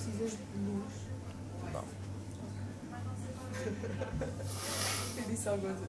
Precisas de luz? Não. Eu disse alguma coisa.